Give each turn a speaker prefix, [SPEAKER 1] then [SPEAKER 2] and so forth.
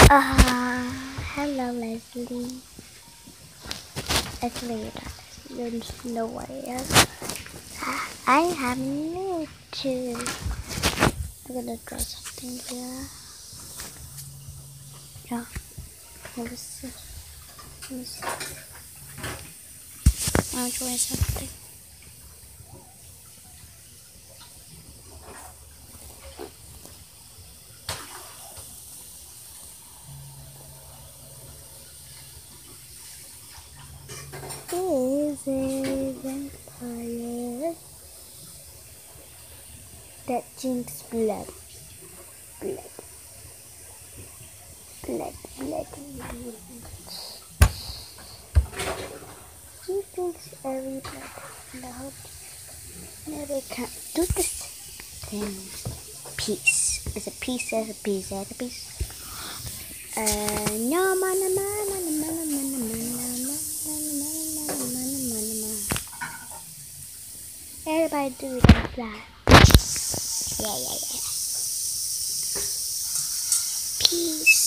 [SPEAKER 1] Hello Leslie. Actually, you don't know what it is. I have new too. I'm gonna draw something here. Yeah, let me see. Let me see. I'm drawing something. Is a vampire that drinks blood. Blood. Blood. Blood. He drinks every blood in the whole never can do this thing. Peace. It's a piece as a piece as a piece. No mana mana mana mana mana. Everybody do that fly. Yeah. Peace.